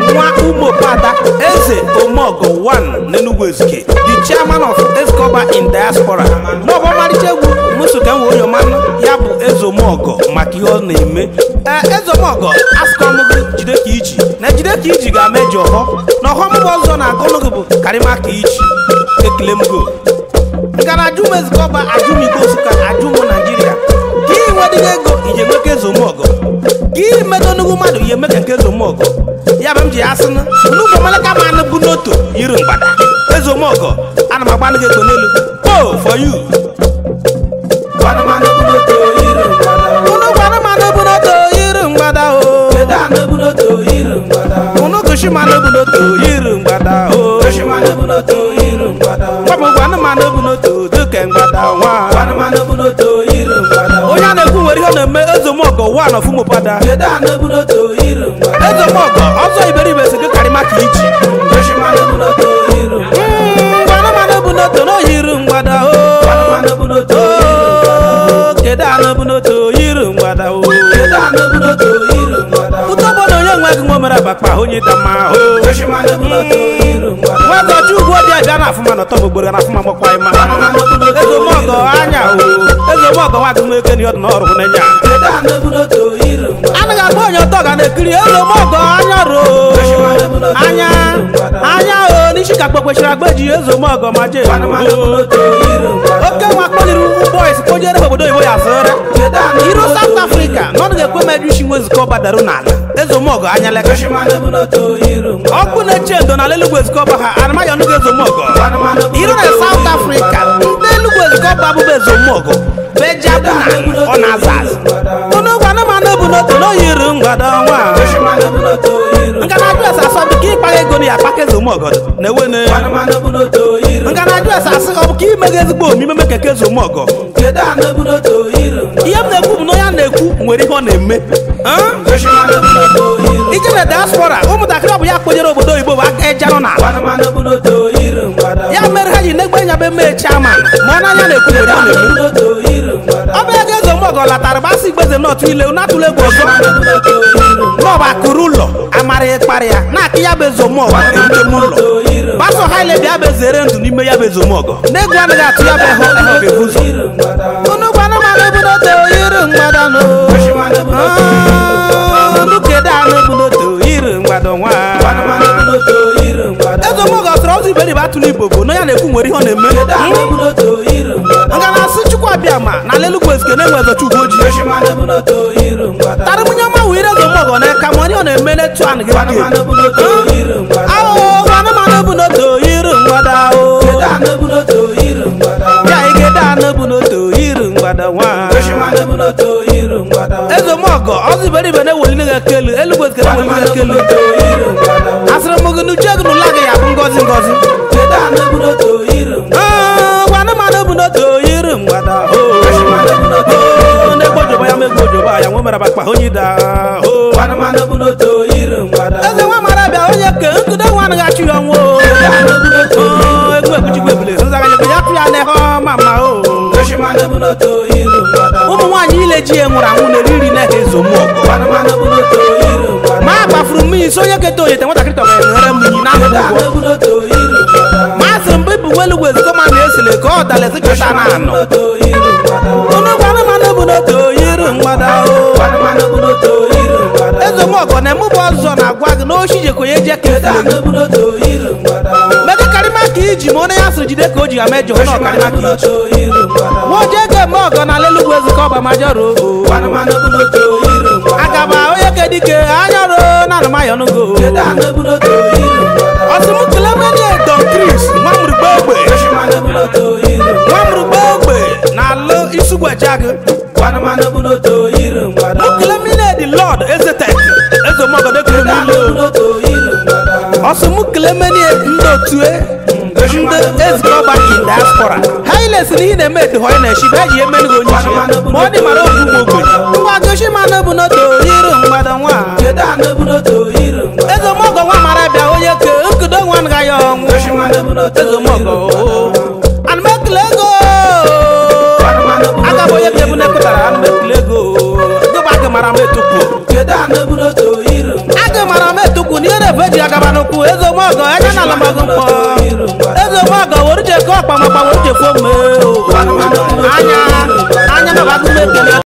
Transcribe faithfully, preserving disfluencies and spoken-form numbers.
nwa Umuopada Eze Omogo one n'Enugu Ezike, the chairman of Escobar in diaspora. N'ọbụ ọmarịcha egwu musuka nwe onye ọmanụ ya bụ Eze Omogo maka ihe ọ na-eme. Eze Omogo asụkọmụgụ jide ka iji na jide ka iji ga-ameji ọhọ na ọhọ mbụ ọzọ na agụnụgụ bụ karịma ka iji ekele mgo ngara ajụm ezikọba ajụm Igbo Nsukka ajụm Nigeria ka ị nwedịga ego ije nweke Eze Omogo ka ị medo nnukwu mmadụ ihe meka nke Eze Omogo ya bụ m ji asị na nnukwu omeleka ma anụ bụ n'otu yiri mgbada Eze Omogo ana m agbanụ gị ego n'elu oh for you Shimano bunoto yiru ngbada o Shimano bunoto yiru ngbada Kwamu gwana mano bunoto duke ngbada wa Gwana mano bunoto yiru ngbada Onya na-ekwu nwere ihe na-eme Eze Omogo one of Umuopada Shimano bunoto yiru ngbada Eze Omogo ọzọ iberibe si gị karịma ka iji Shimano bunoto yiru ngbada Gwana mano bunoto no yiru ngbada o Gwana mano bunoto yiru ngbada Kedano bunoto yiru ngbada o Kedano bunoto yiru ngbada Utobono yenwe ngomera bakpa onye dama ho Wazo chugwo dia bia na afuma no tobo gboro na afuma mokwa ima Eze Omogo anya o Eze Omogo wa gumo eke ni odno oru na nya Ana ga gbo onye to ga na ekiri Eze Omogo anya ro anya anya o ni shika gbogbo shira gbeji Eze Omogo maje Oke wa kpoliru boys ko jere obodo ibo ya sore Iro South Africa no ga ekwe meju shi Ezikoba daru n'ala Eze Omogo anya leka ọkụ na-eche ndo na Enugu Ezikoba ha anamaghị ọnụgo Eze Omogo iru na South Africa ndị Enugu Ezikoba bụ Eze Omogo beja bụ na ọ na-aza azụ onugwu anụmanụ bụ n'otu n'oyiru mgbada nwa nka na adres asọbụ ka ịkpaga ego na ya akpaka Eze Omogo na-ewene nka na adres asị ọ bụ ka imega ezigbo omume meka ka Eze Omogo ihe m na-ekwu bụ na onye na-ekwu nwere ihe ọ na-eme ije na diaspora ụmụntakịrị ọ bụ ya kponyere obodo oyibo bụ aka ejanụ n'ala ya mere ha ji na-egbe nya be mee chairman ma ọ n'anya na-ekwu nwere ọ na-eme ọ bụ ego Eze Omogo latara gbasị igbeze n'otu ile na-atụla egwu ọzọ n'ọba akụrụ ụlọ amara ịkparị ya na-akụ ya bụ Eze Omogo erutem ụlọ gbasọ ha ile bịa bụ ezere ndụ n'ime ya bụ Eze Omogo na-egwu anaghị atụ ya bụ ehụ ehụ ebuzo unu gwa anụmanụ bụ n'otu yiri mgbada no Eze Omogo sọrọ ọzọ iberi bụ atụrụ Igbo bụ na ya na-ekwu nwere ihe ọ na-eme nga na-asị Chukwu abịa ma na Enugu Ezike na-enwe ezochi ugwu ojii tarịmụnye ọma wụ ire Eze Omogo na-eka ma onye ọ na-eme n'etu anụ gị ahụ anụmanụ bụ n'otu yiri mgbada o ya igede anụ bụ n'otu yiri mgbada nwa Eze Omogo ọzọ iberibe na-ewelile gị ekelu Enugu Ezike na-ewelile gị ekelu asịrị m gị n'uche gị n'ụlọ gị ya bụ ngozi ngozi anụmanụ bụ n'otu yiri mgbada na-egbojoba ya megbojoba ya nwe mere bakpa onye da Eze nwa mara bịa onye ke nkụde nwa anaghị achụ ya ọnwụ egwu ekwuchikwa ebule nzaganyego ya tụ ya n'ehe ọma mma o ụmụ nwaanyị ile ji ya nwụrụ anwụ na-eri nri n'ehe Eze Omogo ma gbafuru mmiri isi onye keta onyete nwatakịrị tọga enwere mmiri na ahụ ma asịrị mgbe ibu nwe Enugu Ezike ma na-esele ka ọ dala ezechọta na anọ onugwu anụmanụ bụ n'otu yiri mgbada o Eze Omogo na-emụbụ ọzọ na-agwa gị na ochi jekọ ya eje ka mege karịma ka iji ma onye ya sịrị jide ka o ji ya mejọ na ọkarịma ka iji ma o jee ga eme ọgọ na Enugu Ezike ọba majọrọ agaba onye ke dike anya ro na anụmayọ n'ogo ọsịmụ kilemeni Don Chris nwa mụrụgbe ogbe nwa mụrụgbe ogbe na alụ isugweja gị mukilemeni the Lord Ezetek Eze Omogo na-ekuru n'ile ọsịmụ kilemeni ndị otue ndị Ezikoba in diaspora ha ilesi n'ihi na-eme edeho ya na-eshi bụ eji emenu gị onye isi ma ọ dị mara okwu ụmụ ogbenye ngwa goshi manụ bụ n'otu yiri mgbada nwa Eze Omogo nwa mara bịa onye ke nkudo nwa nga ya ọnwụ Eze Omogo anụmekele ego aga bụ onye ke bụ na-ekpụtara anụmekele ego gịba gị mara m etukwu aga mara m etukwu n'ihe feji agaba n'ukwu eze omeọgọ anya na ala mgbago mkpọ eze omeọgọ were je ke ọkpa makpa were je fo mme anya anya na bagụ mekele